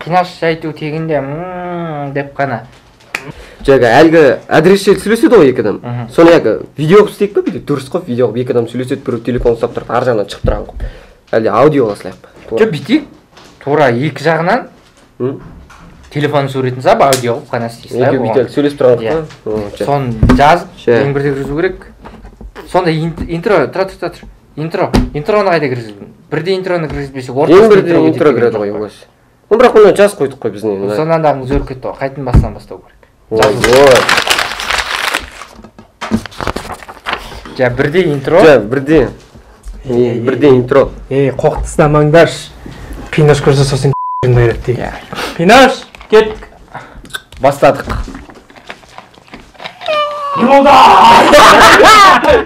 қинаш айту тегінде деп қана. Жаңағы әлгі әдіресшіл сөйлеседі ғой екі адам. Соны видео қып істейік па? Дұрыс қып видео қып екі адам сөйлеседі, біреу телефон ұстап тұрады, ар жағынан шығып тұрған қып. Әлде аудио қылсылайық па? Жоқ, бүйтейік. Тура екі жағынан телефон суретін салып аудио қылып қана істейсіз. Екі бүйтіп сөйлесіп тұрған қып. Соны жазып, ең бірде кіргізу керек. Сонда интро, тұр. Интроны қайда кіргізбін? Бірде интроны кіргізбесе, ең бірде интро кіреді ғой, олаш. Оны бірақ оны жаз қойдық қой біздің. Сонан дағы зөр кетті ғой, қайтын басынан бастау керек. Жа, бірде интро. Жа, бірде интро. Қоқтысынамаңдар. Қинаш көрсе сосын қайрат дейік. Қинаш, кеттік. Бастадық. Не болды?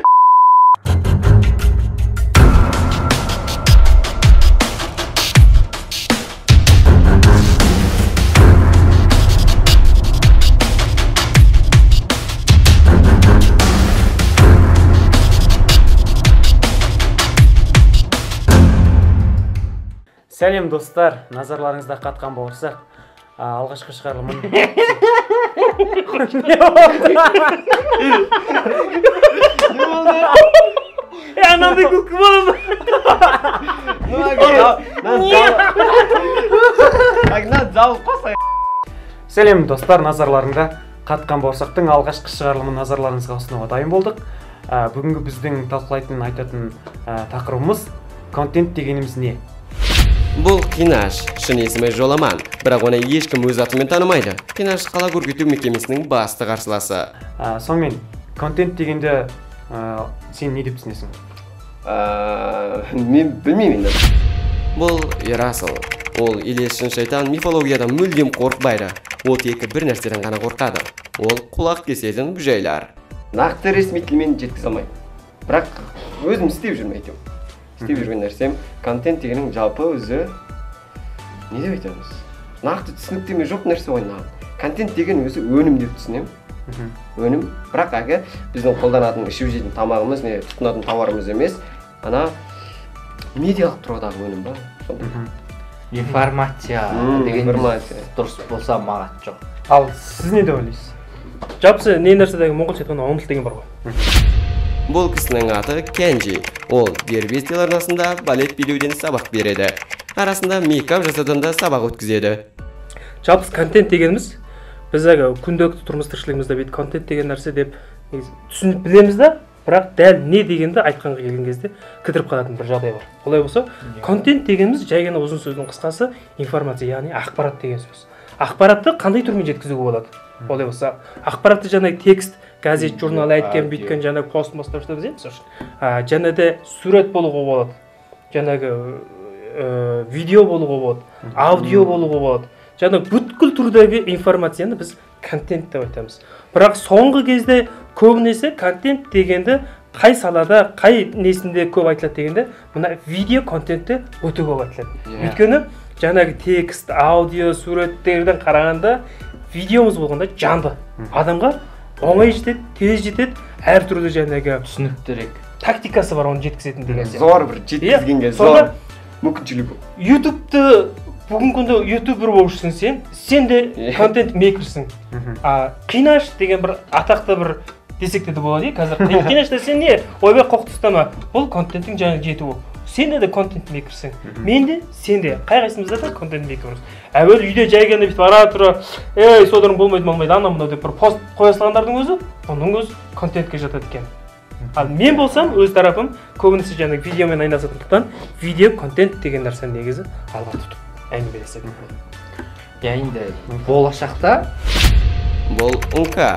Сәлем достар, назарларыңызда қатқан болсақ, алғашқы шығарылымын. Не болды? Анандай күлкі болды. Сәлем достар, назарларыңда қатқан болсақтың алғашқы шығарылымын назарларыңызға ұсынуға дайын болдық. Бүгінгі біздің талқылайтын айтатын тақырыбымыз контент дегеніміз не? Бұл Қинаш, шын есімі Жоламан, бірақ оны ешкім өз атымен танымайды. Қинаш қала көркейту мекемесінің басты қарсыласы. Сонымен, контент дегенде сен не деп түсінесің? Мен білмеймін енді. Бұл Ерасыл. Ол елесшін шайтан мифологиядан мүлдем қорықпайды. Ол тек бір нәрседен ғана қорқады. Ол құлақ кесетін бүжайлар. Нақты ресми тілмен жеткізе алмайды. Бірақ өзім істеп жүрмейді. Істеп жүрген нәрсем, контент дегенің жалпы өзі не деп айтамыз? Нақты түсініктеме жоқ нәрсе ойнаған. Контент деген өзі өнім деп түсінем. Өнім, бірақ біздің қолданатын ішіп жейтін тамағымыз, не тұтынатын тауарымыз емес, ана медиалық тұрғыдағы өнім ба? Информация деген дұрыс болса маған жоқ. Ал сіз не деп ойлайсыз? Жапсы не нәрседегі моңғолша айтқанда оңтыл деген бар ғой. Бұл кісінің аты Кенжи. Ол дербес телеарнасында балет билеуден сабақ береді. Арасында мейкап жасаудан да сабақ өткізеді. Жалпы контент дегеніміз біз күнделікті тұрмыс тіршілігімізде бүйтіп контент деген нәрсе деп түсініп білеміз да, бірақ дәл не дегенді айтқанға келген кезде кідіріп қалатын бір жағдай бар. Олай болса, контент дегеніміз жай ғана ұзын сөздің қысқасы информация, яғни ақпарат деген сөз. Ақпаратты қандай түрмен жеткізуге болады? Олай болса, ақпаратты жаңағы текст, газет, журнал әйткен, бүйткен жаңағы пост мостарда біз жаңағы сурет болуға болады, жаңағы видео болуға болады, аудио болуға болады. Жаңағы бүткіл түрдегі информацияны біз контент деп айтамыз. Бірақ соңғы кезде көбінесе контент дегенді қай салада, қай несінде көп айтылады дегенде, мына видео контентті өте көп айтылады. Өйткені жаңағы текст, аудио, суреттерден қарағанда видеомыз болғанда жанды. Адамға оңай жетеді, тез жетеді, әр түрлі жаңағы түсініктірек тактикасы бар оны жеткізетін деген сияқты. Зор бір жеткізгенге зор мүмкіншілік. ютубты бүгінгі күнде ютубер болып жүрсің сен де контент мейкерсің. Қинаш деген бір атақты бір десек те болады қазір. Қинашта сен не? Ойбай қоқтыстама. Бұл контенттің жаңағы жетуі. Сен де контент мейкерсің. Мен де, сен де. Қай-қайсымызда да контент мейкерміз. Әуелі үйде жай ғана бүйтіп ара тұра, ей, содырың болмайды, ана мынау деп бір пост қоя салғандардың өзі, оның өзі контентке жатады екен. Ал мен болсам, өз тарапым көбінесе жаңағы видеомен айналысатындықтан, видео контент деген нәрсені негізі алға тұтып әңгімелеседі. Енді болашақта бұл ыңқа.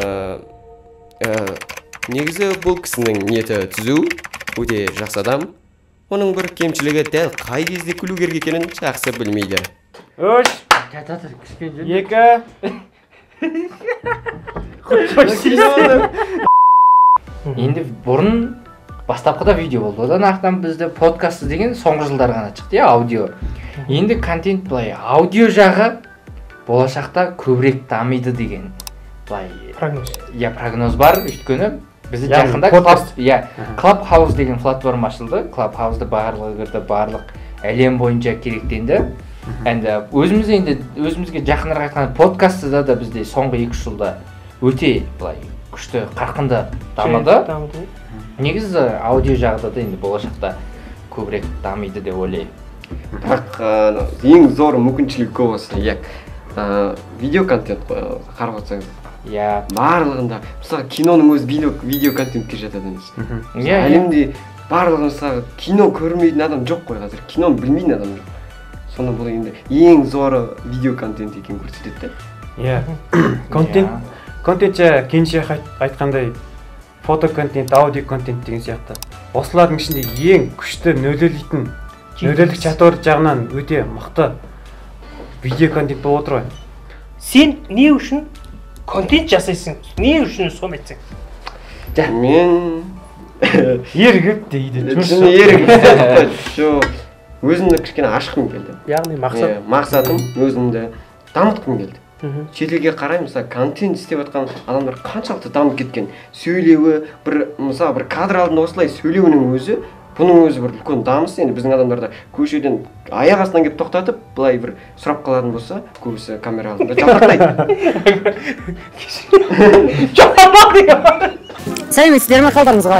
Негізі бұл кісінің ниеті түзу, өте жақсы адам. Оның бір кемшілігі дәл қай кезде күлу керек екенін жақсы білмейді. 3, 2. Енді бұрын бастапқыда видео болды. Одан артынан бізде подкаст деген соңғы жылдар ғана шықты, аудио. Енді контент былай, аудио жағы болашақта көбірек дамиды деген былай прогноз бар. Өйткені бізде жақында Clubhouse деген платформа ашылды. Clubhouse'ды барлық әлем бойынша керектенді. енді өзімізге жақынырақ айтқанда подкастыда да бізде соңғы 2 жылда өте былай күшті қарқынды дамыды. Негізі аудио жағында да енді болашақта көбірек дамиды деп ойлаймын. Бірақ ең зор мүмкіншілік көп осы видео контент қарап отырсаңыз. Иә. Барлығында, мысалы киноның өзі видео контентке жатады емес. Әлемде барлығы мысалы кино көрмейтін адам жоқ қой қазір. Киноны білмейтін адам жоқ. Сонда бұл енді ең зоры видео контент екенін көрсетеді. Иә. Контент кенше айтқандай фото контент, аудио контент деген сияқты. Осылардың ішінде ең күшті нөлділік чатор жағынан өте мықты видео контент болып отыр ғой. Сен не үшін контент жасайсың? Не үшін соны айтсаң? Мен ерігіп дейді. Өзімді кішкене ашқым келді. Яғни мақсатым өзімді дамытқым келді. Шетелге қараймын, мысалы контент істеп жатқан адамдар қаншалықты дамып кеткен. Сөйлеуі, мысалы бір кадр алдында осылай сөйлеуінің өзі, бұның өзі бір үлкен дамыс. Енді біздің адамдарда көшеден аяқ астынан келіп тоқтатып, былай бір сұрап қалатын болса, көбісі камера алдында жалтақтайды. Сәлеметсіздер ме, қалдарыңыз қалай?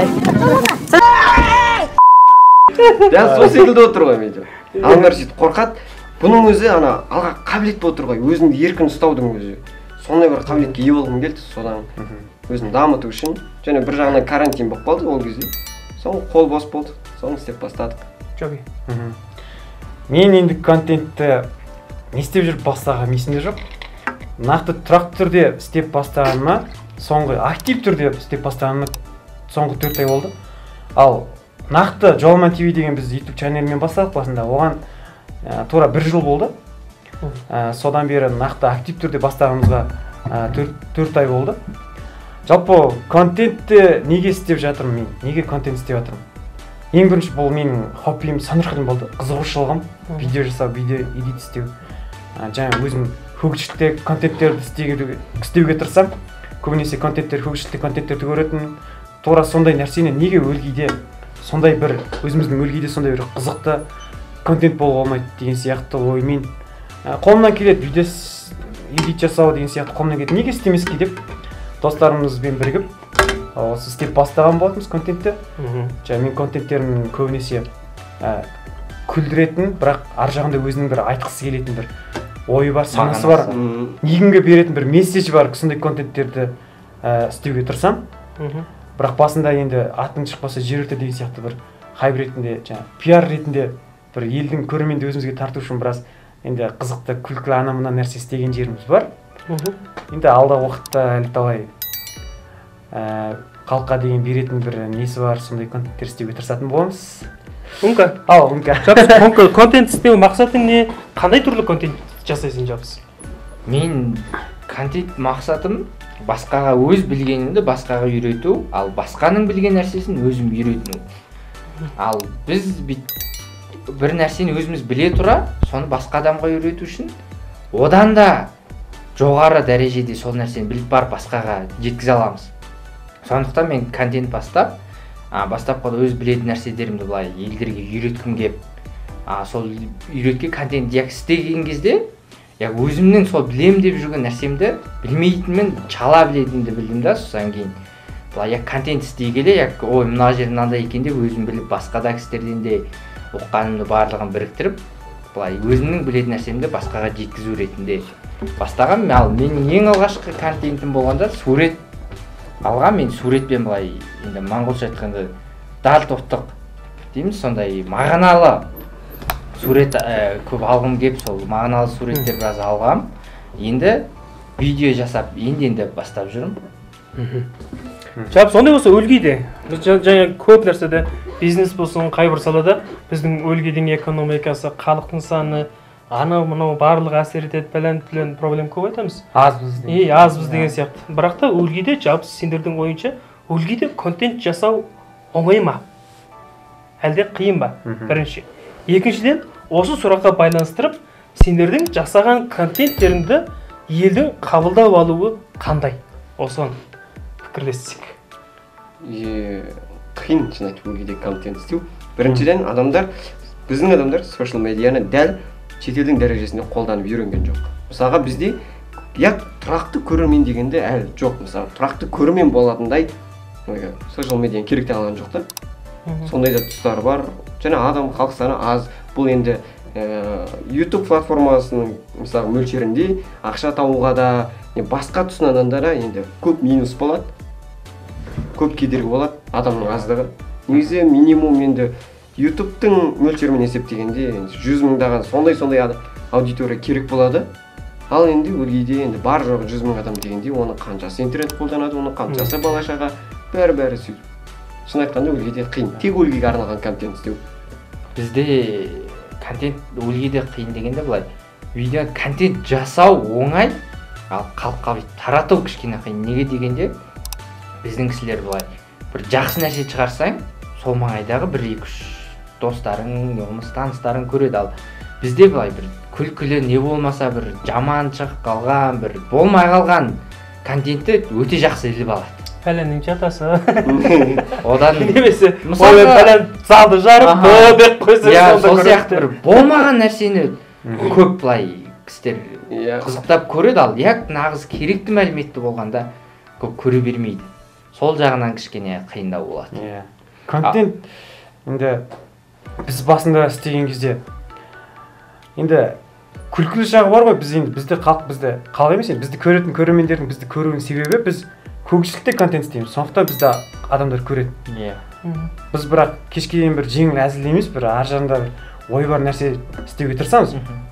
Дәл сол секілді отыр ғой менде. Адамдар сөйтіп қорқады. Бұның өзі алға қабілет болып отыр ғой, өзіңді еркін ұстаудың өзі. Сондай бір қабілетке ие болғым келді, содан өзін дамыту үшін. Және бір жағынан карантин болып қалды ол кезде. Соң қол бос болды, соны істеп бастадық. Жоғи. Мен енді контентті не істеп жүріп бастағаным есімде жоқ. Нақты тұрақты түрде істеп бастағаныма, актив түрде істеп бастағаныма соңғы 4 ай болды. Ал нақты Жолман ТВ деген біз YouTube чанелмен бастадық басында. Оған тура 1 жыл болды. Содан бері нақты актив түрде бастағанымызға 4 ай болды. Жалпы контентті неге істеп жатырмын мен? Неге контент істеп жатырмын? Ең бірінші бұл менің хоббиім, сонырқылым болды. Қызығушылығым, видео жасау, видео эдит істеу. Жаңа өзім хөгжілікте контенттерді істеуге тырысам. Көбінесе хөгжілікте контенттерді көретін. Тура сондай нәрсені неге өлгейде, сондай бір өзіміздің өлгейде сондай бір қызықты контент болуға болмайды деген сияқты оймен. Қолымнан келеді видео эдит жасау деген сияқты қолымнан келеді. Неге істемеске деп достарымызбен бірігіп осы істеп бастаған болатынбыз контентті. Мен контенттерім көбінесе күлдіретін, бірақ ар жағында өзінің бір айтқысы келетін бір ойы бар, санасы бар, егінге беретін бір месседж бар, сондай контенттерді істеуге тырысам. Бірақ басында енді атын шықпаса жер өрте деген сияқты бір хайп ретінде, пиар ретінде бір елдің көрерменді өзімізге тарту үшін біраз енді қызықты, күлкілі ана-мына нәрсе істеген жеріміз бар. Енді алдағы уақытта әлі талай халыққа деген беретін бір несі бар, сондай контенттер істеуге тырысатын боламыз. Мүмкін контент істеу мақсатың не? Қандай түрлі контент жасайсың Жабыс? Мен контент мақсатым басқаға өз білгенімді басқаға үйрету, ал басқаның білген нәрсесін өзім үйрету. Ал біз бір нәрсені өзіміз біле тұра, соны басқа адамға үйрету үшін одан да жоғары дәрежеде сол нәрсені біліп барып басқаға жеткізе аламыз. Сондықтан мен контент бастапқыда өз білетін нәрселерімді былай елдерге үйреткім кеп, сол үйреткен контент істеген кезде өзімнің сол білем деп жүрген нәрсемді білмейтінмен чала білетінімді білдім да, содан кейін былай контент істей келе, ой мына жер мынандай екен деп өзім біліп басқада кісілерден де оққанымды барлығын біріктіріп, былай өзімнің білетін нәрсемді басқаға жеткізу ретінде бастаған. Ал менің ең алғашқы контентім болғанда сурет алған. Мен суретпен былай енді моңғолша айтқанда дал тоқтық дейміз, сондай мағыналы сурет көп алғым кеп, сол мағыналы суреттер біраз алғам. Енді видео жасап енді бастап жүрмін. Жалпы сондай болса өлгейде. Біз жаңа көп нәрседе бизнес болсын, қай бір салада біздің өлгейдің экономикасы, халықтың саны, анау барлығы әсер етеді, пәлен проблем көп айтамыз. Азбыз деген сияқты. Бірақ та өлгейде жалпы сендердің ойынша өлгейде контент жасау оңай ма? Әлде қиын ба? Бірінші. Екіншіден, осы сұраққа байланыстырып, сендердің жасаған контенттеріңді елдің қабылдап алуы қандай? Осыған пікірлессек. Қиын шын айтып өлгейде контент істеу. Біріншіден, біздің адамдар social медианы дәл шетелдің дәрежесінде қолданып үйренген жоқ. Мысалға бізде тұрақты көрермен дегенде әлі жоқ. Мысалы тұрақты көрермен болатындай социал медианың керек те алған жоқ та. Сондай да тұстары бар. Және адам халық саны аз. Бұл енді YouTube платформасының мысалы мөлшерінде ақша табуға да басқа тұсынан да енді көп минус болады. Көп кедергі болады адамның аздығы. Негізі минимум енді YouTube-тың мөлшерімен есептегенде 100 мыңдаған сондай аудитория керек болады. Ал енді өлгейде енді бар жоғы 100 мың адам дегенде оны қаншасы интернет қолданады, оны қаншасы бала-шаға бәрі сөйтіп. Шын айтқанда өлгейде қиын. Тек өлгейге арналған контент істеу. Бізде контент өлгейде қиын дегенде былай. Видео контент жасау оңай, ал халыққа тарату кішкене қиын. Неге дегенде біздің кісілер былай бір жақсы нәрсе шығарсаң, сол маңайдағы 1-2 достарың, болмаса таныстарың көреді. Ал бізде былай бір күлкілі не болмаса бір жаман шығып қалған, бір болмай қалған контентті өте жақсы іліп алады. Пәленнің жатасы. Одан немесе мысалы пәлен залды жарып деп қойса, сол сияқты бір болмаған нәрсені көп былай кісілер қызықтап көреді. Ал нағыз керекті мәліметті болғанда көп көре бермейді. Сол жағынан кішкене қиындау болады. Контент енді біз басында істеген кезде енді күлкілі жағы бар ғой. Бізде қалай емес, бізді көретін көрермендердің бізді көруінің себебі біз көпшілікте контент істейміз. Сондықтан бізді адамдар көреді. Біз бірақ кешке дейін бір жеңіл әзіл емес, бір ар жағында ой бар нәрсе істеуге тырысамыз.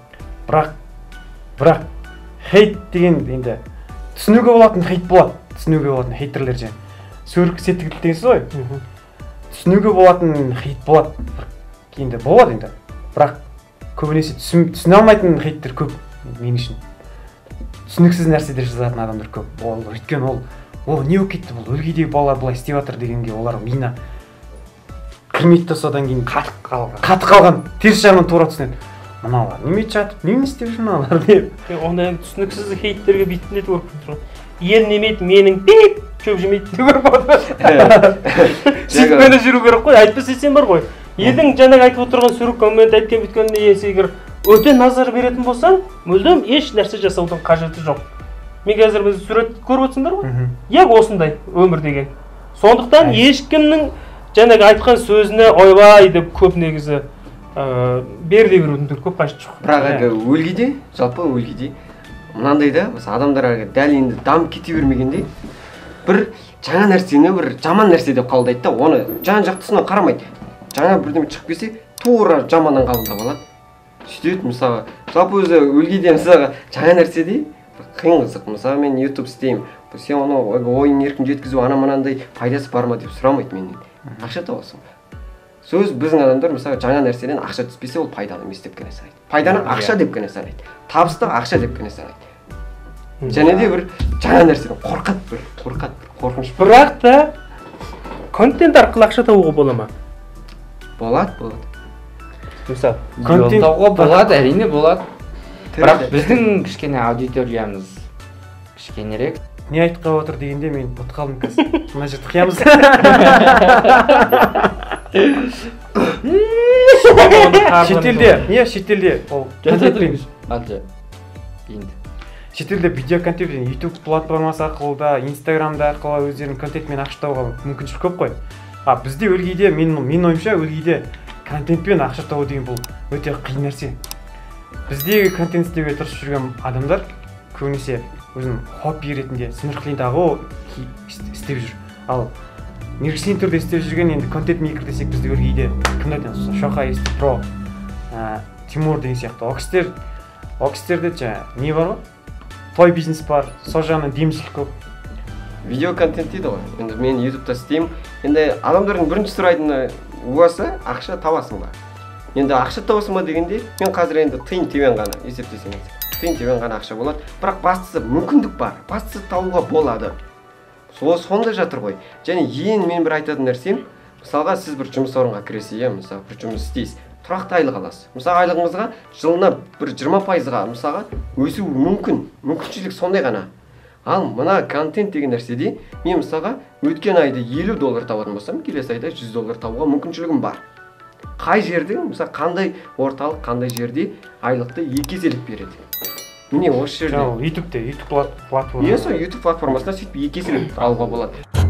Бірақ хейт деген енді түсінуге болатын хейт болады. Түсінуге болатын хейтерлер және сөрік сеттігілік дегенсіз ғой. Түсінуге болатын хейт болады. Енді болады енді. Бірақ көбінесе түсіне алмайтын хейттер көп мен үшін. Түсініксіз нәрселер жазатын адамдар көп. Өйткені ол не болып кетті, бұл өлгейдегі балалар былай істеп жатыр дегенге олар миына кірмейді, содан кейін қатып қалған теріс жағынан тура түсінеді. Мыналар неме жатып, неме істеп жүр мыналар деп. Ондай түсініксіз хейттерге бүйтіп нетіп көріп тұр. Ел немейді, менің пип шөп жемейді деп көріп отыр. Сөйтпені жүру керек қой, айтпаса сен бар ғой. Елдің жаңағы айтып отырған сүрік коммент айтқан бүткеніне егер өте назар беретін болсаң, мүлдем еш нәрсе жасаудың қажеті жоқ. Мен қазір біз сурет көріп отырсыңдар ғой? Осындай өмір деген. Сондықтан ешкімнің жаңағы айтқан сөзіне ойлай деп көп негізі беріле берудің көп қажеті жоқ. Бірақ өлгейде, жалпы өлгейде мынандай да, адамдар дәл енді дамып кете бермегенде бір жаңа нәрсені бір жаман нәрсе деп қабылдайды да, оны жан-жақтысынан қарамайды. Жаңа бірдеме шығып келсе, тура жаманнан қабылдап алады. Сөйтеді, мысалы, жалпы өзі өлгейде мысалға жаңа нәрседе қиын қызық. Мысалы, мен YouTube істеймін. Сен оны ойын еркін жеткізу ана-мынандай пайдасы бар ма деп сұрамайды менен. Ақша табасың ба? Сөз біздің адамдар мысалы жаңа нәрседен ақша түспесе ол пайдалы емес деп қана санайды. Пайданы ақша деп қана санайды. Табысты ақша деп қана санайды. Және де бір жаңа нәрседен қорқыныш. Бірақ та контент арқылы ақша табуға бола ма? Болады. Мысалы, контент табуға болады, әрине болады. Бірақ біздің кішкене аудиториямыз кішкенерек. Не айтқалы отыр дегенде мен ұмытып қалдым қазір. Мына жерді қиямыз. Шетелде ол шетелде видео контент YouTube платформасы арқылы да, Instagramда арқылы өздерінің контентпен ақша табуға мүмкіншілік көп қой. Бізде өлгейде, мен ойымша өлгейде контентпен ақша табу деген бұл өте қиын нәрсе. Біздегі контент істеуге тырысып жүрген адамдар көбінесе өзінің хобби ретінде сынырқылындағы істеп жүр. Ал негізсен түрде істеп жүрген енді контент мейкер десек бізде өлгейде кімді айтамыз? Шоқай, Про, Тимур деген сияқты. Ол кісілерде не бар ғой? Той бизнес бар, сол жағынан демшілік көп. Видео контент дейді ғой. Енді мен YouTube-та істеймін. Енді адамдардың бірінші сұрайтыны осы ақша табасың ба? Енді ақша табасың ба дегенде, мен қазір енді тиын тебен ғана есептесеңіз. Тиын тебен ғана ақша болады. Бірақ бастысы мүмкіндік бар. Бастысы табуға болады. Сонда жатыр ғой. Және мен бір айтатын нәрсем, мысалға сіз бір жұмыс орынға кіресіз, мысалы бір жұмыс істейсіз. Тұрақты айлық аласыз. Мысалы айлығыңызға жылына бір 20%-ға мысалға өсуі мүмкін. Мүмкіншілік сондай ғана. Ал мына контент деген нәрседе мен мысалға өткен айда $50 табатын болсам, келесі айда $100 табуға мүмкіншілігім бар. қай жерде мысалы қандай орталық қандай жерде айлықты 2 еселеп береді. Міне осы жерде. Жаңағы YouTube платформасы. Иә, сол YouTube платформасында сөйтіп 2 еселеп алуға болады.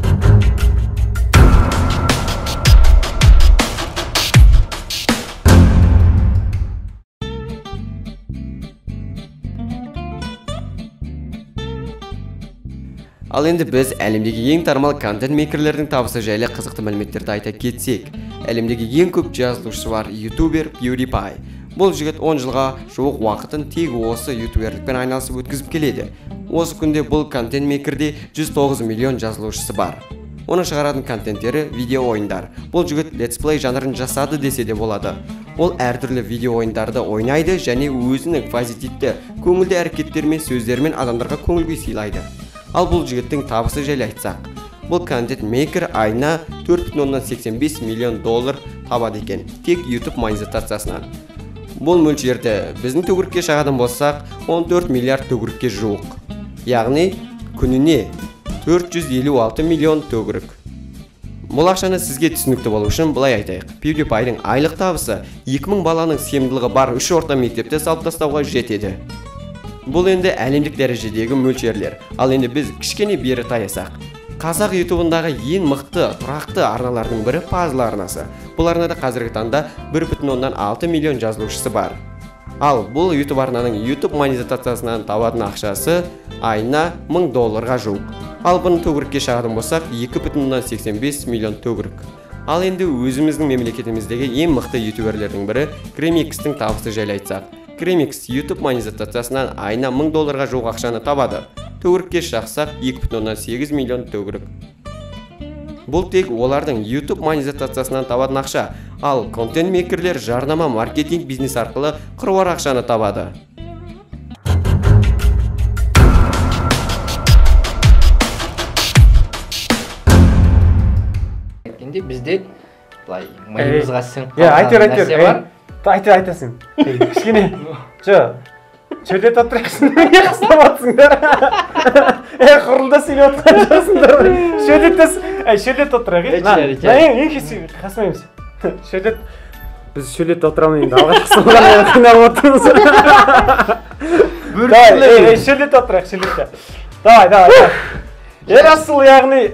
Ал енді біз әлемдегі ең тармал контент-мейкерлердің табысы жайлы қызықты мәліметтерді айта кетсек, әлемдегі ең көп жазылушысы бар ютубер PewDiePie. Бұл жігіт 10 жылға жуық уақытын тек осы ютуберлікпен айналысып өткізіп келеді. Осы күнде бұл контент-мейкерде 109 миллион жазылушысы бар. Оны шығаратын контенттері видео ойындар. Бұл жігіт летсплей жанрын жасады десе де болады. Ол әртүрлі видео ойындарды ойнайды және өзінің позитивті, көңілді әрекеттермен, сөздермен адамдарға көңіл күй сыйлайды. Ал бұл жігіттің табысы жайлы айтсақ, бұл контент-мейкер айына 4,85 миллион доллар табады екен, тек YouTube монетизациясынан. Бұл мөлшерді біздің төгірікке шағадан болсақ, 14 миллиард төгірікке жуық. Яғни, күніне 456 миллион төгірік. Бұл ақшаны сізге түсінікті болу үшін былай айтайық. PewDiePie'дің айлық табысы 2000 баланың сыйымдылығы бар 3 орта мектепте салып тастауға жетеді. Бұл енді әлемдік дәрежедегі мөлшерлер. Ал енді біз кішкене бері таясақ. Қазақ ютубындағы ең мықты, тұрақты арналардың бірі Puzzle арнасы. Бұл арнада қазіргі таңда 1,6 миллион жазылушысы бар. Ал бұл YouTube арнаның YouTube монетизациясынан табатын ақшасы айына 1000 долларға жуық. Ал бұны төгірікке шағатын болсақ 2,85 миллион төгірік. Ал енді өзіміздің мемлекетіміздегі ең мықты ютуберлердің бірі Crimix'тің табысы жайлы айтсақ. Crimix YouTube монетизациясынан айына 1000 долларға жуық ақшаны табады. Төгірікке шақсақ 2,8 миллион төгірік. Бұл тек олардың YouTube монетизациясынан табатын ақша, ал контент-мейкерлер жарнама маркетинг бизнес арқылы қыруар ақшаны табады. Бізде былай миымызға сіңіп қалған нәрсе бар. Айтасың. Кішкене. Шөлдет отырақсың. Не қыстап атсыңдар? Құрылда сөйлеп отқан жоқсыңдар. Шөлдет отырақ. Ең қасымаймыз. Біз шөлдет отырамын енді. Алғаш қысылған қинап отырмыз. Шөлдет отырақ. Давай. Ерасыл, яғни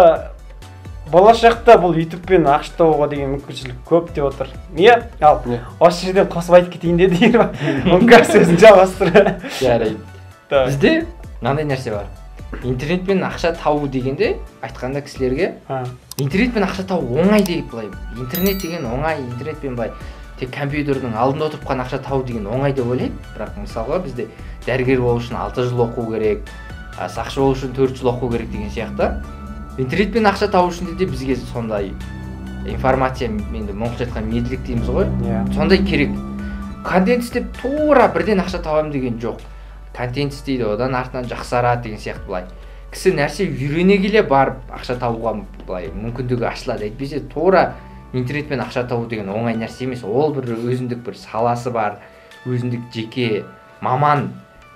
болашақта бұл ютубпен ақша табуға деген мүмкіншілік көп деп отыр. Не? Ал, осы жерден қосып айтып кетейін деді дейір ба? Мүмкін сөзін жалғастыр. Жарайды. Бізде мынандай нәрсе бар. Интернетпен ақша табу дегенде айтқанда кісілерге интернетпен ақша табу оңай деп былай. Интернет деген оңай, интернетпен былай тек компьютердің алдында отырып қана ақша табу деген оңай деп ойлайды. Бірақ мысалға бізде дәрігер болу үшін 6 жыл оқу керек, сақшы болу үшін 4 жыл оқу керек деген сияқты. Интернетпен ақша табу үшін де бізге сондай информация, енді монғолша айтқан медлік дейміз ғой. Сондай керек. Контент істеп тура бірден ақша табамын деген жоқ. Контент істейді, одан артынан жақсарады деген сияқты былай. Кісі нәрсе үйрене келе барып ақша табуға былай мүмкіндігі ашылады. Әйтпесе тура интернетпен ақша табу деген оңай нәрсе емес. Ол бір өзіндік бір саласы бар, өзіндік жеке маман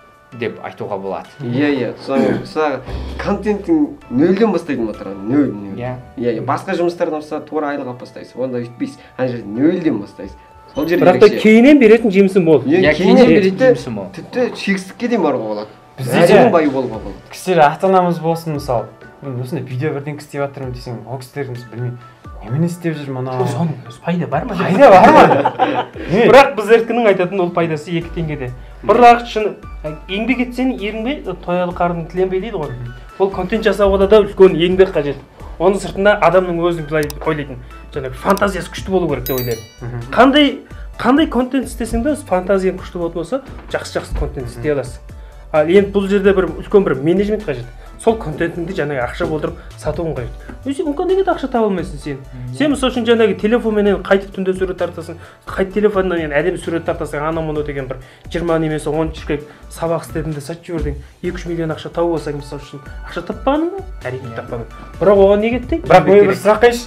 деп айтуға болады. Иә, мысалы контенттің нөлден бастайтын отырған, нөл. Иә, басқа жұмыстардан болса тура айлық алып бастайсыз, онда өйтпейсіз. Ана жерде нөлден бастайсыз. Сол жерде бірақ та кейіннен беретін жемісім мол. Иә, кейіннен беретін жемісім мол. Тіпті шексіздікке дейін баруға болады. Бізде бай болуға болады. Кісілер ата-анамыз болсын, мысалы, осындай видео бірден істеп жатырмын десең, ол кісілеріміз білмейді. Немен істеп жүр мұна? Соның пайда бар ма? Пайда бар ма? Бірақ біз еркінің айтатын ол пайдасы 2 теңгеде. Бірақ шын еңбек етсең ерінбей, тоялы қарның тіленбей дейді ғой. Ол контент жасауға да үлкен еңбек қажет. Оның сыртында адамның өзін былай ойлайтын, жаңағы фантазиясы күшті болу керек деп ойлаймын. Қандай контент істесең де фантазияң күшті болса, жақсы контент істей аласың. Ал енді бұл жерде бір үлкен бір менеджмент қажет. Сол контентіңді жаңағы ақша болдырып сатуың қажет. Өзі мүмкін неге ақша таба алмайсың сен? Сен мысалы үшін жаңағы телефонмен қайтып түнде сурет тартасың, қайт телефоннан әдемі сурет тартасың, анау-мынау деген бір 20 немесе 10 шіркеп сабақ істедің де сатып жібердің, 2-3 миллион ақша тауып алсаң мысалы үшін ақша таппағаның ба? Әрине таппадың. Бірақ оған не кетті? Бірақ мен бір сұрақ қойшы.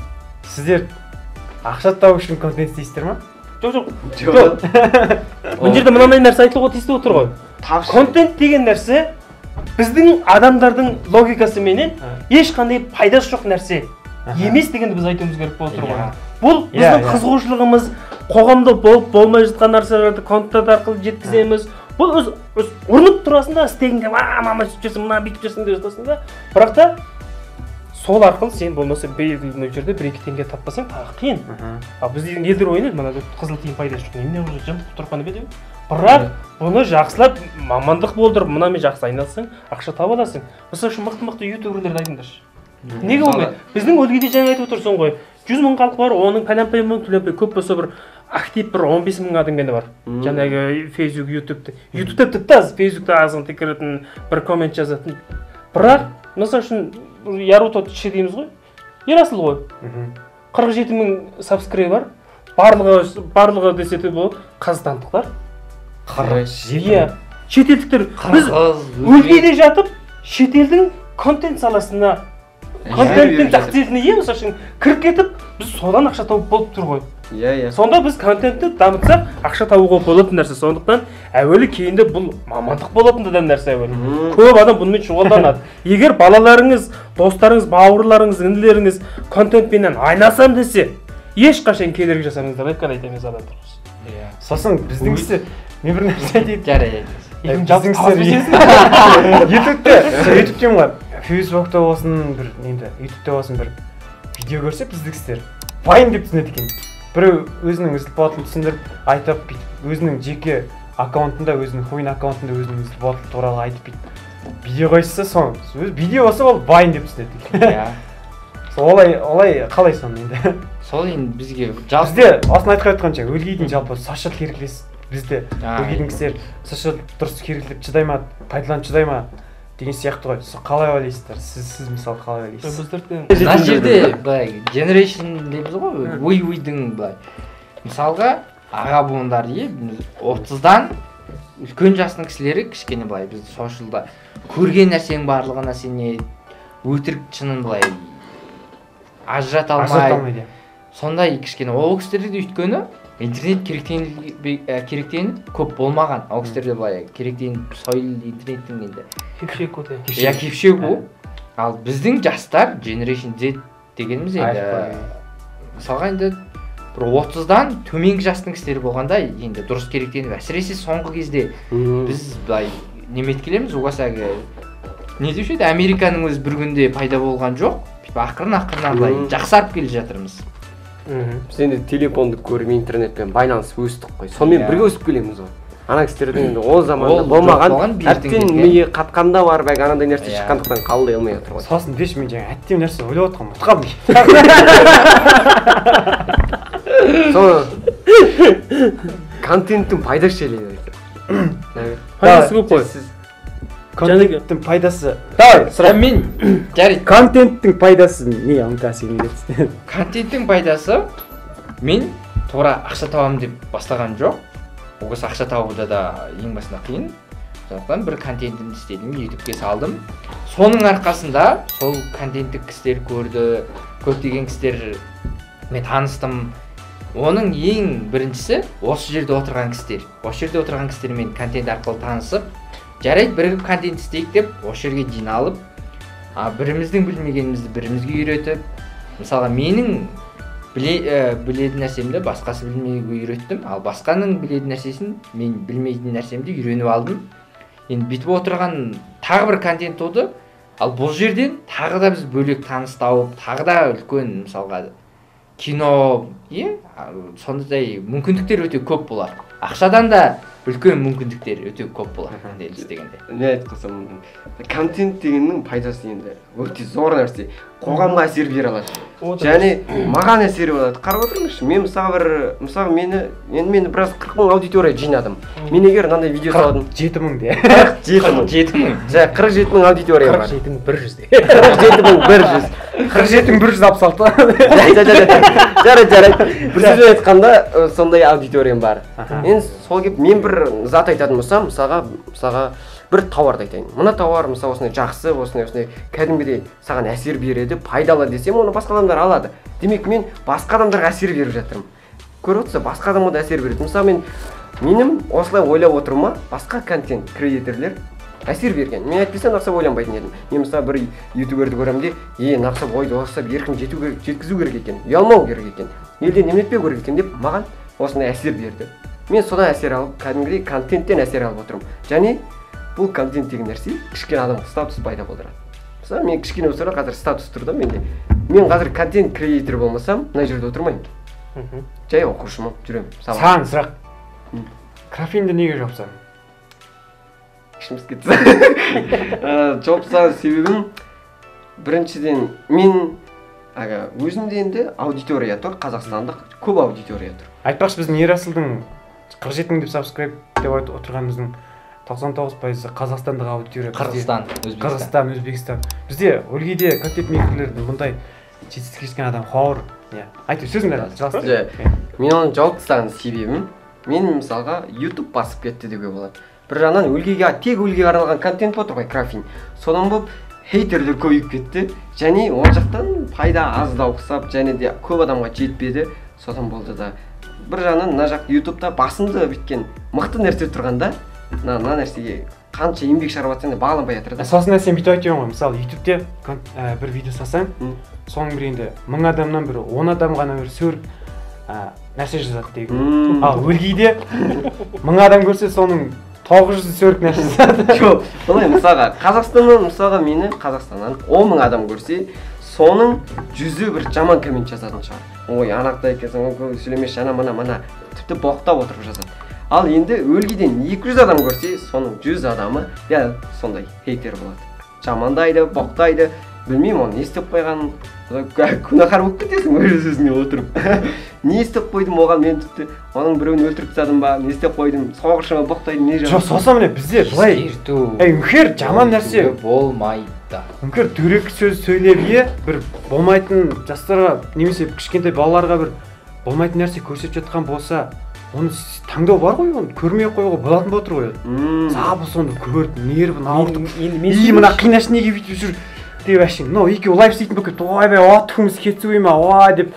Сіздер ақша табу үшін контент істейсіздер ма? Жоқ. Бұл жерде мынандай нәрсе айтылуға тиісті отыр ғой. Контент деген нәрсе біздің адамдардың логикасы менен ешқандай пайдасы жоқ нәрсе емес дегенді біз айтуымыз керек болып отыр ғой. бұл біздің қызығушылығымыз, қоғамда болып болмай жатқан нәрселерді контент арқылы жеткіземіз. Бұл өз ұрынып тұрасың да, істегенде мама сөйтіп жүрсің, мына бүйтіп жүрсің деп жатасың да. Бірақ та сол арқылы сен болмаса белгілі жерде 1-2 теңге таппасаң тағы қиын. Ал біздің елдер ойнайды, мына қызыл тиын пайда жоқ. Немене уже жымқып тұрғаны бе деп. Бірақ бұны жақсылап мамандық болдырып, мынамен жақсы айналсаң, ақша таба аласың. Мысалы үшін мықты ютуберлерді айтыңдаршы. Неге болмайды? Біздің өлгеде жаңа айтып отырсың ғой. 100 мың халық бар, оның пәленпай мың төленпей, көп болса бір актив бір 15 мың адам ғана бар. Жаңағы Facebook, YouTube'да тіпті аз, Facebook'та азын текіретін, бір коммент жазатын. Бірақ, мысалы үшін Яруто ше дейміз ғой. Ерасыл ғой. 47 мың сабскрайбер бар. Барлығы десете болады қазақстандықтар. Шетелдіктер біз өлгеде жатып, шетелдің контент саласына контенттің тақсиріне мысалы үшін кіріп кетіп, біз содан ақша тауып болып тұр ғой. Сонда біз контентті дамытсақ, ақша табуға болатын нәрсе. Сондықтан әуелі кейінді бұл мамандық болатын да нәрсе әуелі. Көп адам бұнымен шұғылданады. Егер балаларыңыз, достарыңыз, бауырларыңыз, інілеріңіз контентпенен айналсам десе, ешқашан кедергі жасамаңыздар деп айтамыз адамдар. Сосын біздің кісі мен бір нәрсе айтайын. Жарайды. ютубтен ғой, фейсбукта болсын, бір енді ютубта болсын бір видео көрсе біздікістер вайн деп түсінеді екен. Біреу өзінің үзіліп болатынын түсіндіріп айтып, өзінің жеке аккаунтында, өзінің хойн аккаунтында өзінің үзіліп болатыны туралы айтып видео қойса, соны видео болса ол вайн деп түсінеді екен. Олай қалай соны енді? Сол енді бізге бізде осыны айтқан айтқанша өлгейдің жалпы сошиал керектілес бізде өлгейдің кісілер сошиал дұрыс керектілеп чыдай ма, пайдаланып чыдай ма деген сияқты ғой. Қалай ойлайсыздар? Сіз мысалы қалай ойлайсыз? Мына жерде былай generation дейміз ғой, уй-уйдың былай. Мысалға аға буындар 30-дан үлкен жастың кісілері кішкене былай бізді сошиалда көрген нәрсенің барлығына сене өтірік шынын былай ажырата алмайды. Сондай кішкене ол кісілерде өйткені интернет керектеніп көп болмаған. Ол кісілерде былай керектеніп сойыл интернеттің енді кепшек өте. Кепшек о. Ал біздің жастар Generation Z дегеніміз енді мысалға енді бір 30-дан төменгі жастың кісілері болғанда енді дұрыс керектеніп, әсіресе соңғы кезде біз былай немет келеміз, оғасағы не деуші еді, Американың өзі бір күнде пайда болған жоқ. Ақырын былай жақсарып келе жатырмыз. Біз енді телефонды көріп интернетпен байланысып өстік қой. Сонымен бірге өсіп келеміз ғой. Ана кісілердің енді ол заманда болмаған, әттен миы қатқанда бар, бәк анандай нәрсе шыққандықтан қабылдай алмай отыр ғой. Сосын деші мен жаңа әттен нәрсе ойлап отқанмын, ұтқанмын. Соны контенттің пайдасы жайлы айтып. Пайдасы көп қой. Контенттің пайдасы. Мен жарайды. Контенттің пайдасы не аңқасын деді. Контенттің пайдасы мен тура ақша табамын деп бастаған жоқ. Оғыз ақша табуда да ең басында қиын. Сондықтан бір контентімді істедім, ютубке салдым. Соның арқасында сол контенттік кісілер көрді, көптеген кісілер мен таныстым. Оның ең біріншісі осы жерде отырған кісілер. Осы жерде отырған кісілермен контент арқылы танысып, жарайды бірігіп контент істейік деп осы жерге жиналып, біріміздің білмегенімізді бірімізге үйретіп, мысалға менің білетін нәрсемді басқасы білмеуге үйреттім, ал басқаның білетін нәрсесін мен білмейтін нәрсемді үйреніп алдым. Енді бүйтіп отырған тағы бір контент туды, ал бұл жерден тағы да біз бөлек таныс тауып, тағы да үлкен мысалға кино, сондай мүмкіндіктер өте көп болады. Ақшадан да үлкен мүмкіндіктер өте көп болады контент істегенде. Не айтқансам, контент дегеннің пайдасы енді өте зор нәрсе. Қоғамға әсер бере алады. Және маған әсер болады. Қарап отырыңызшы, мен мысалы мені біраз 40 мың аудитория жинадым. Мен егер мынандай видео салдым, 7 мың де. 47 мың. 47 мың аудитория бар. 47 мың 100 де. 47 мың 100. 47 мың 166. Жарайды. Бір сөз айтқанда сондай аудиториям бар. Мен бір зат айтатын болсам, мысалға бір тауарды айтайын. Мына тауар мысалы осындай жақсы, осындай кәдімгідей саған әсер береді, пайдалы десем, оны басқа адамдар алады. Демек мен басқа адамдарға әсер беріп жатырмын. Көріп отырсыз, басқа адамға да әсер береді. Мысалы менің осылай ойлап отыруыма басқа контент креаторлер әсер берген. Мен әйтпесе нақсап ойланбайтын едім. Мен мысалы бір ютуберді көремін де, нақсап ойды осылап еркін жеткізу керек екен, ұялмау керек екен. елден неметпеу керек екен деп маған осындай әсер берді. Мен содан әсер алып, кәдімгідей контенттен әсер алып отырмын. Және бұл контент деген нәрсе кішкене адамға статус пайда болдырады. Мысалы, мен кішкене болса қазір статус тұрды менде. Мен қазір контент креатор болмасам, мына жерде отырмаймын. Жай оқушымын, жүремін. Саған сұрақ. Кофeinді неге жапсаң? Ішіміз кетті. Жапсаң себебім біріншіден мен өзімде енді аудитория тұр, қазақстандық көп аудитория тұр. Айтпақшы біздің Ерасылдың 47 мың деп сабскрайб деп отырғанымыздың 99% қазақстандық аудитория. Қырғызстан, Өзбекстан. Бізде өлкеде контент мейкерлердің мұндай жетістікке жеткен адам қауыр. Айтып сөзіңді жалғастыр. Мен оны жауып тастаған себебім, мен мысалға YouTube басып кетті деуге болады. Бір жағынан өлкеге, тек өлкеге арналған контент отыр ғой, Крафин. Содан болып хейтерлер көбейіп кетті. Және ол жақтан пайда аздау қысап, және де көп адамға жетпеді. Содан болды да. Бір жағынан мына жақ YouTube'да басымды біткен мықты нәрсе тұрғанда, мына нәрсеге қанша еңбек шығарып жатсаң да бағаланбай жатыр да. Сосын сен бүйтіп айтып ғой, мысалы YouTube'те бір видео салсаң, соның бір енді 1000 адамнан бір 10 адам ғана бір сөріп нәрсе жазады деген. Ал өлкеде 1000 адам көрсе соның 900 сөрік нәрсе жазады. Жоқ, былай мысалға Қазақстаннан, мысалға мені Қазақстаннан 10 000 адам көрсе, соның 100-і бір жаман коммент жазатын шығар. Ой, анақтай екенсің, ой, сөйлемеші, мана, тіпті боқтап отырып жазады. Ал енді өлкеден 200 адам көрсе, соның 100 адамы сондай хейтер болады. Жамандайды, боқтайды, білмеймін оны не істеп қойғанын, күнәһар болып кетесің өз өзіңе отырып. Не істеп қойдым оған, мен тіпті оның біреуін өлтіріп тастадым ба, не істеп қойдым, соғыршыма боқтайды, не жоқ. Сосын міне бізде былай үңкер жаман нәрсе болмайды. Үңкер дөрекі сөз сөйлеп бір болмайтын жастарға немесе кішкентай балаларға бір болмайтын нәрсе көрсетіп жатқан болса, оны таңдау бар ғой, оны көрмей қоюға болатын ба отыр ғой. Сабы сонда көріп, нервін ауыртып, мына қинаш неге бүйтіп жүр деп әшейін. Мынау екеуі лайв істейтін бөкет, ойбай, атқымыз кетсі ма, ой деп.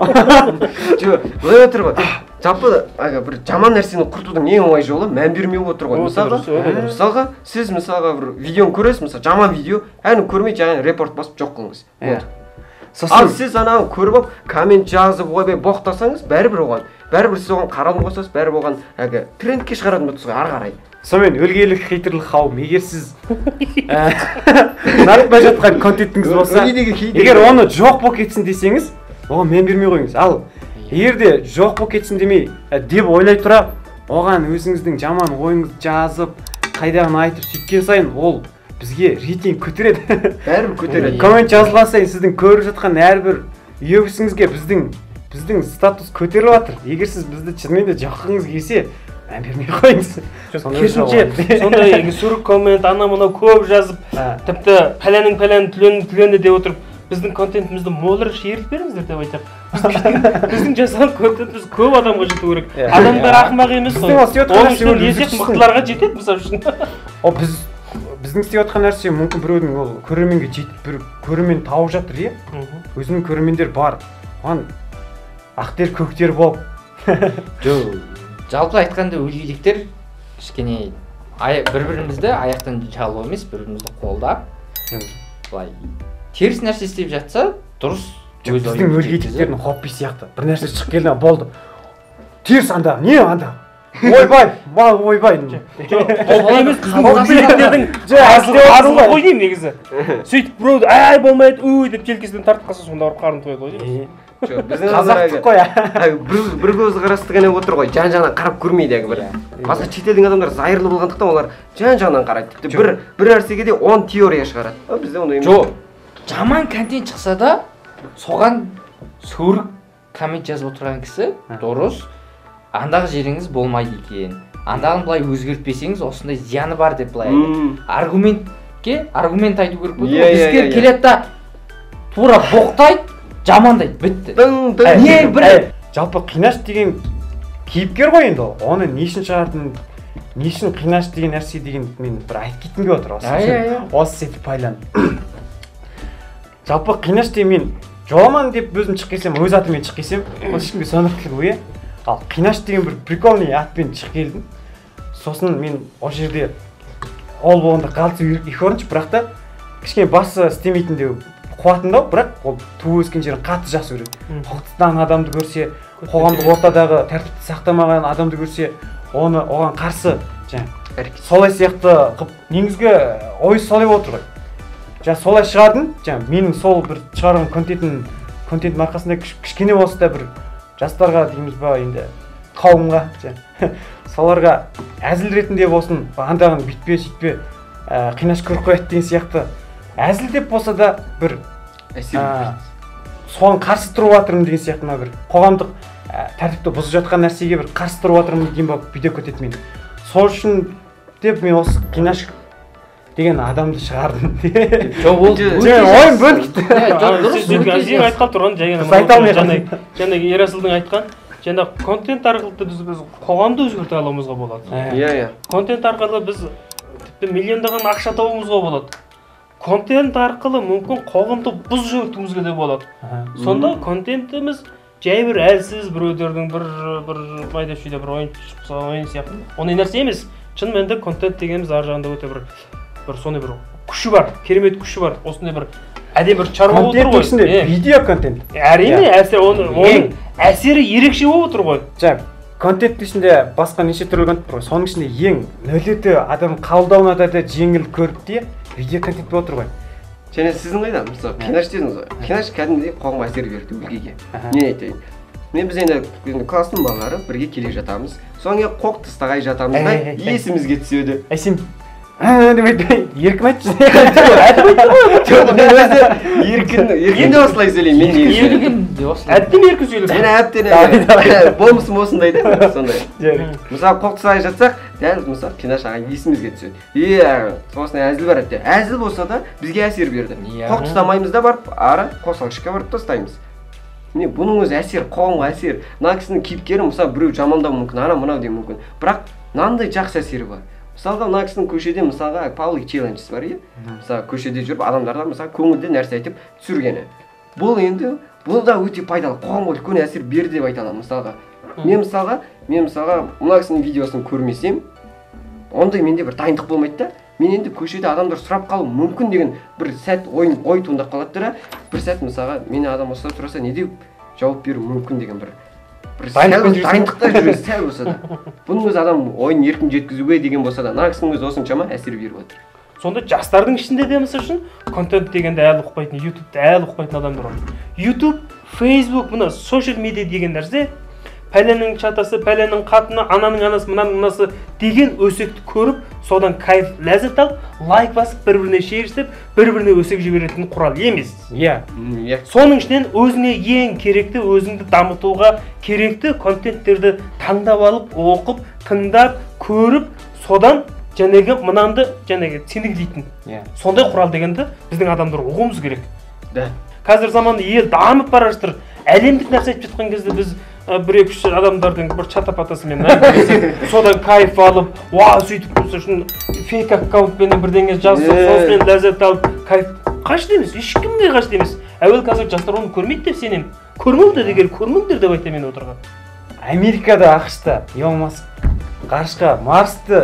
Жоқ, былай отыр ғой. Жалпы бір жаман нәрсені құртудың ең оңай жолы мән бермеу отыр ғой. Мысалға, сіз мысалға бір видеоны көресіз, мысалы жаман видео, әні көрмей жаңа репорт басып жоқ қылыңыз. Ал сіз ананы көріп алып, коммент жазып, ойбай боқтасаңыз, бәрібір сіз оған қаралым қосасыз, бәрібір оған трендке шығаратын болсыз ғой ары қарай. Сонымен өлкелік хейтерлік қауым, егер сіз нарықпай жатқан контентіңіз болса, егер оны жоқ болып кетсін десеңіз, оған мән бермей қойыңыз. Ал егер де жоқ болып кетсін демей, деп ойлай тұра, оған өзіңіздің жаман ойыңызды жазып, қайдағын айтып сөйткен сайын, ол бізге рейтинг көтереді. Бәрібір көтереді. Коммент жазылған сайын сіздің көріп жатқан әрбір үеісіңізге біздің статус көтеріліп жатыр. Егер сіз бізді шынымен де жаққыңыз келсе, мән бермей қойыңыз. Керісінше сондай сөрік коммент ана-мына көп жазып, тіпті пәленің түленді деп отырып, біздің контентімізді молырақ шиіріп беріңіздер деп айтам. Біздің жасаған контентіміз көп адамға жету керек. Адамдар ақымақ емес қой. Оның үшін десек мықтыларға жетеді мысалы үшін. Біздің істеп жатқан нәрсе мүмкін біреудің ол көрерменге жетіп, бір көрермен тауып жатыр, өзінің көрермендер бар. Оған ақтер көктер болып. Жалпы айтқанда өлкедіктер кішкене бір-бірімізді аяқтан жалу емес, бір-бірімізді қолдап, былай теріс нәрсе істеп жатса, дұрыс. Біздің өлкедіктердің хобби сияқты. Бір нәрсе шығып келді, болды. Теріс анда, не анда? Ойбай. Ол емес біздің өлкедіктердің азығы ғой деймін негізі. Сөйтіп біреуді ай болмайды, деп желкесінен тартып қалса сонда ұрып қарны тойды ғой деймін. Қазақтық қой. Бір көз қарасты ғана отыр ғой, жан-жағынан қарап көрмейді бір. Басқа шетелдің адамдар зайырлы болғандықтан олар жан-жағынан қарайды. Тіпті бір нәрсеге де 10 теория шығарады. Бізде ондай емес. Жоқ. Жаман контент шықса да, соған сөрік коммент жазып отырған кісі дұрыс. Андағы жеріңіз болмайды екен. Андағын былай өзгертпесеңіз, осындай зияны бар деп былай. Аргумент айту керек болды. Бізге келеді да тура боқтайды, жамандайды, бітті. Жалпы Қинаш деген кейіпкер ғой енді. Оны не үшін шығардың, не үшін Қинаш деген нәрсе деген мен бір айтып кеткім келіп отыр. Осы сөйтіп байланып. Жалпы Қинаш деген мен жоламан деп өзім шығып келсем, өз атыммен шығып келсем, ол ешкімге сонықтық ой. Ал Қинаш деген бір прикольный атпен шығып келдім. Сосын мен ол жерде ол болғанда қалысы екі орыншы, бірақ та кішкене басы істемейтін де қуатындау, бірақ ол туып өскен жерін қатты жақсы көреді. Құқықтан адамды көрсе, қоғамдық ортадағы тәртіпті сақтамаған адамды көрсе, оған қарсы солай сияқты қып негізгі ой солай отыр ғой. Солай шығардың, менің сол бір шығарған контенттің арқасында кішкене болса да бір жастарға дейміз ба енді қауымға соларға әзіл ретінде болсын, андағын бүйтпе сөйтпе қинаш көріп қояды деген сияқты әзіл деп болса да бір соған қарсы тұрып жатырмын деген сияқты бір қоғамдық тәртіпті бұзып жатқан нәрсеге бір қарсы тұрып жатырмын деген болып видео көтеді мен. Сол үшін деп мен осы қинаш деген адамды шығардым. Жоқ, ол ойын бөлікті. Сен айтқан тұрған жаңағы Ерасылдың айтқан жаңағы контент арқылы біз қоғамды өзгерте алуымызға болады. Контент арқылы біз тіпті миллиондаған ақша табуымызға болады. Контент арқылы мүмкін қоғамды бұз жібертуімізге де болады. Сонда контентіміз жай бір әлсіз біреулердің бір майда шүйде бір ойын сияқты. Ондай нәрсе емес. Шын мәнінде контент дегеніміз ар жағында өте бір сондай бір күші бар, керемет күші бар. Осындай бір әдемі бір шаруа отыр ғой. Контент ішінде видео контент. Әрине, оның әсері ерекше болып отыр ғой. Контент ішінде басқа неше түрлі контент бар ғой. Соның ішінде ең нөлеті адам қабылдауына да жеңіл көріп те видео контент болып отыр ғой. Және сіздің қайда? Мысалы, қинаш дедіңіз ғой. Қинаш кәдімгідей қоғамға әсер берді өлкеге. Не айтайын? Біз енді класстың балалары бірге келе жатамыз. Содан кейін қоқ тыстағай жатамыз да есімізге түседі. Сен еркін айтшы. Жоқ, мен өзі еркін де осылай сөйлеймін. Мен еркін де осылай. Әбден еркін сөйлеймін. Мен әбден болмысым осындай да, сондай. Мысалы, қоқ тыстағай жатсақ, дәл мысалы Қинаш ағай есімізге түседі. Осындай әзіл бар еді. Әзіл болса да бізге әсер берді. Қоқ тыстамаймыз да барып, ары қосалқышқа барып тастаймыз. Міне бұның өзі әсер, қоғамға әсер. Мына кісінің кейіпкері мысалы біреу жамандауы мүмкін, ана мынау деуі мүмкін. Бірақ мынандай жақсы әсері бар. Мысалға мына кісінің көшеде мысалға паблик челленджес бар иә. Мысалы көшеде жүріп адамдарға мысалы көңілді нәрсе айтып түсіргені. Бұл да өте пайдалы, қоғамға үлкен әсер берді деп айта аламын. Мысалға мен мысалға мына кісінің видеосын көрмесем, ондай менде бір дайындық болмайды да. Мен енді көшеде адамдар сұрап қалу мүмкін деген бір сәт ой туындап қалады да, бір сәт мысалға мені адам осылай сұраса не деп жауап беру мүмкін деген бір дайындықта жүреді сәл болса да. Бұның өзі адам ойын еркін жеткізуге деген болса да, мына кісінің өзі осыншама әсер беріп отыр. Сонда жастардың ішінде де мысалы үшін контент дегенде әлі ұқпайтын, ютубты әлі ұқпайтын адамдар бар. Ютуб, фейсбук, мына социал медиа деген нәрсе пәленің чатасы, пәленің қатыны, ананың анасы, мынаның мынасы деген өсекті көріп, содан кайф, ләззат алып, лайк басып, бір-біріне шер істеп, бір-біріне өсек жіберетін құрал емес. Соның ішінен өзіңе ең керекті, өзіңді дамытуға керекті контенттерді таңдап алып, оқып, тыңдап, көріп, содан жәнегі мынанды жәнегі сендік дейтін. Сондай құрал дегенді біздің адамдар оқуымыз керек. Қазір заманда ел дамып бара жатыр. Әлемдік нәрсе айтып жатқан кезде біз бір-екі адамдардың бір чатапатасымен содан кайф алып, сөйтіп болса үшін фейк аккаунтпен бірдеңе жазып, сосын ләззат алып, кайф қашты емес, ешкімге қашты емес. Әуел қазір жастар оны көрмейді деп сенемін. Көрмеңдер дегер, көрмеңдер деп айтамын мен отырған. Америкада, ақшта, Илон Маск ғарышқа, Марсты,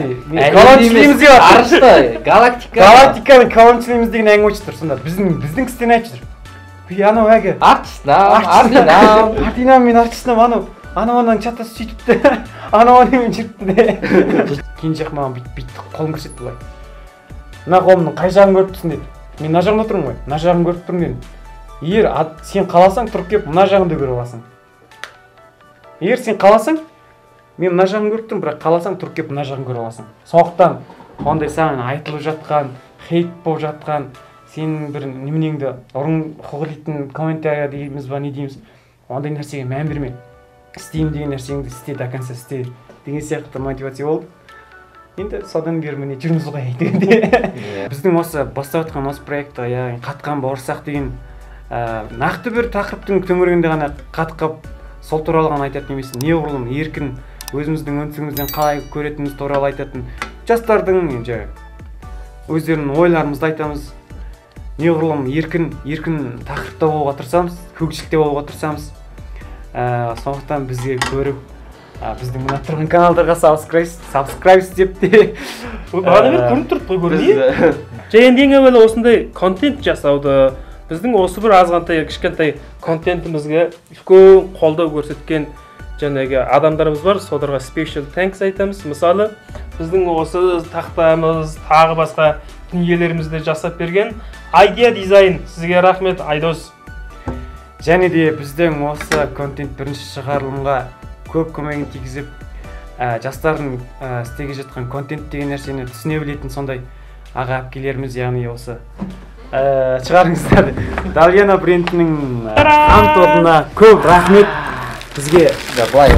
галактиканы колончилейміз деген әңгіме айтып тұр. Сонда біздің кістен айтып жүр. Анау әгі артинам мен артистнам анау чатасы сөйтіпті, анау мен жүріпті. Кейін жақ маған бүйтті қолын көрсетті бұлай. Мына қолымның қай жағын көріп тұрсың дейді. Мен мына жағында тұрмын ғой, мына жағын көріп тұрмын дедім. Егер сен қаласаң тұрып келіп мына жағын да көріп аласың. Егер сен қаласаң, мен мына жағын көріп тұрмын, бірақ қаласаң тұрып келіп мына жағын көріп аласың. Сондықтан ондай саған айтылып жатқан, хейт болып жатқан, сенің бір неменеңді ұрын қоғылайтын комментария дейміз ба, не дейміз, ондай нәрсеге мән берме. Істеймін деген нәрсеңді істе, до конца істе деген сияқты мотивация болып. Енді содан бері міне жүрміз ғой дегенде. Біздің осы бастап жатқан осы проектқа яғни қатқан бауырсақ деген нақты бір тақырыптың төңірегінде ғана қатқап сол туралы ғана айтатын емес, неғұрлым еркін өзіміздің өнсігімізден қалай көретініміз туралы айтатын жастардың өздерінің ойларымызды айтамыз. Неғұрлым еркін тақырыпта болуға тырысамыз, көгішілікте болуға тырысамыз. Сондықтан бізге көріп, біздің мына тұрған каналдарға subscribe деп те. Бағана бері көрініп тұрды ғой көрінейін. Және ең әуелі осындай контент жасауды, біздің осы бір азғантай кішкентай контентімізге үлкен қолдау көрсеткен жаңағы адамдарымыз бар, соларға special thanks айтамыз. Мысалы, біздің осы тақтамыз, тағы басқа дүниелерімізді жасап берген Idea Design, сізге рахмет Айдос. Және де біздің осы контент бірінші шығарылымға көп көмегін тигізіп, жастардың істеге жатқан контент деген нәрсені түсіне білетін сондай аға әпкелеріміз, яғни осы шығарыңыздар. Дальяна брендінің тобына көп рахмет. Бізге былай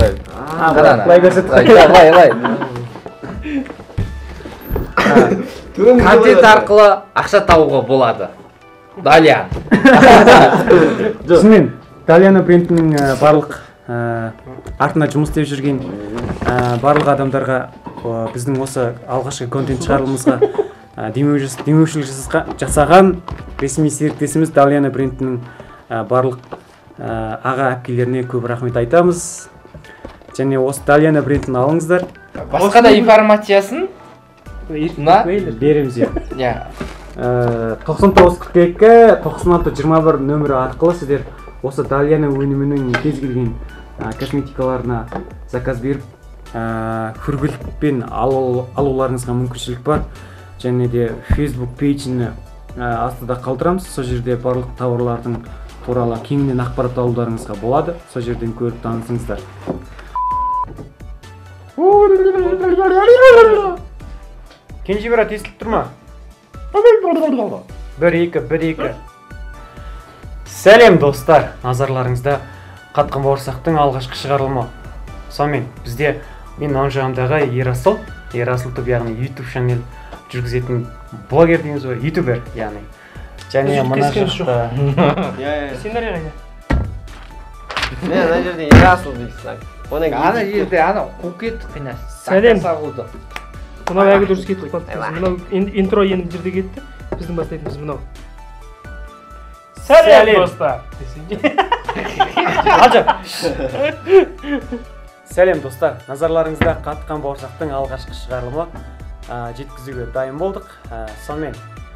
контент арқылы ақша табуға болады. Дальян. Шынымен Дальяна брендінің барлық артына жұмыс істеп жүрген барлық адамдарға біздің осы алғашқы контент шығарылымызға демеушілік жасаған ресми серіктесіміз Дальяна брендінің барлық аға әпкелеріне көп рахмет айтамыз. Және осы Дальяна брендін алыңыздар. Басқа да информациясын береміз. 9942-9621 нөмірі арқылы сіздер осы Дальяна өнімінің кез келген косметикаларына заказ беріп, хүргілікпен алуларыңызға мүмкіншілік бар. Және де Facebook пейджіні астыда қалдырамыз. Сол жерде барлық тауарлардың туралы кеңінен ақпарат алуларыңызға болады. Сол жерден көріп танысыңыздар. Кенже брат, естіліп тұр ма? 1-2. Сәлем достар, назарларыңызда Қатқан бауырсақтың алғашқы шығарылымы. Сонымен бізде мен оң жағымдағы Ерасыл тобы, яғни YouTube channel жүргізетін блогер дейміз ғой, ютубер, яғни. Және мына жақта Сценарий қайда? Ана жерде Ерасыл дейсің. Ана жерде қуып кетті қинас. Сәлем. Мынау әгі дұрыс кетіп қалды. Мынау интро енді жерде кетті. Біздің бастайтынымыз мынау. Сәлем достар. Сәлем достар, назарларыңызда Қатқан бауырсақтың алғашқы шығарылымы жеткізуге дайын болдық. Сонымен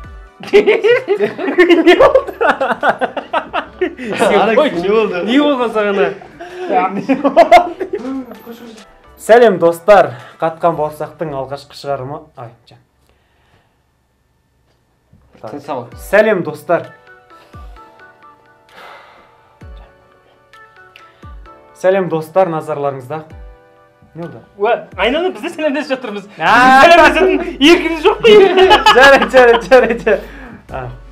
Не болған сағана? Сәлем достар, Қатқан бауырсақтың алғашқы шығарылымы. Сәлем достар. Сәлем достар, назарларыңызда. Не oldu? Aynen biz de selamlaşıyoruz. Selamlaşıyoruz. İyi gününüz yok mu? Жарайды.